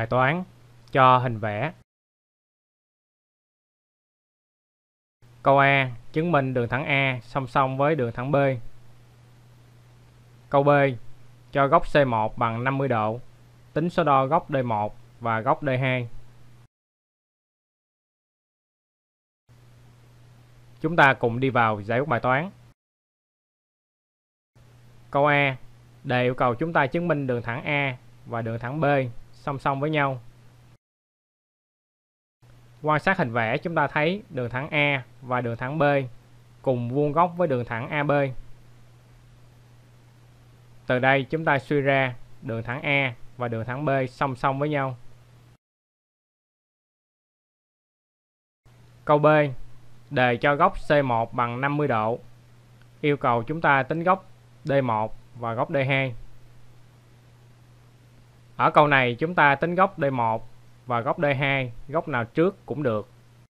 bài toán cho hình vẽ. Câu A, chứng minh đường thẳng A song song với đường thẳng B. Câu B, cho góc C1 bằng 50 độ, tính số đo góc D1 và góc D2. Chúng ta cùng đi vào giải quyết bài toán. Câu A, đề yêu cầu chúng ta chứng minh đường thẳng A và đường thẳng B song song với nhau. Quan sát hình vẽ, chúng ta thấy đường thẳng A và đường thẳng B cùng vuông góc với đường thẳng AB. Từ đây chúng ta suy ra đường thẳng A và đường thẳng B song song với nhau. Câu B, đề cho góc C1 bằng 50 độ, yêu cầu chúng ta tính góc D1 và góc D2. Ở câu này chúng ta tính góc D1 và góc D2, góc nào trước cũng được.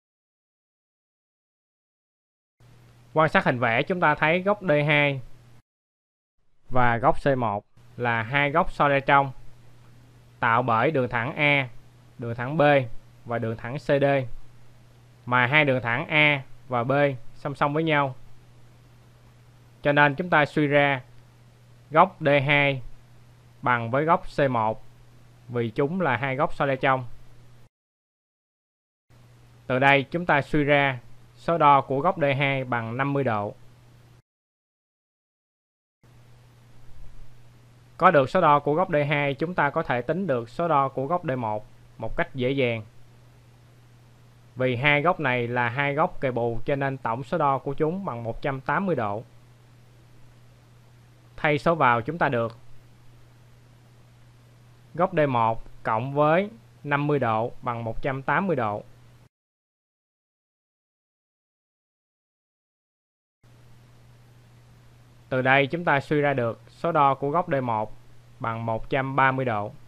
Quan sát hình vẽ, chúng ta thấy góc D2 và góc C1 là hai góc so ra trong, tạo bởi đường thẳng A, đường thẳng B và đường thẳng CD, mà hai đường thẳng A và B song song với nhau. Cho nên chúng ta suy ra góc D2 bằng với góc C1 vì chúng là hai góc so ra trong. Từ đây chúng ta suy ra số đo của góc D2 bằng 50 độ. Có được số đo của góc D2, chúng ta có thể tính được số đo của góc D1 một cách dễ dàng. Vì hai góc này là hai góc kề bù cho nên tổng số đo của chúng bằng 180 độ. Thay số vào chúng ta được góc D1 cộng với 50 độ bằng 180 độ. Từ đây chúng ta suy ra được số đo của góc D1 bằng 130 độ.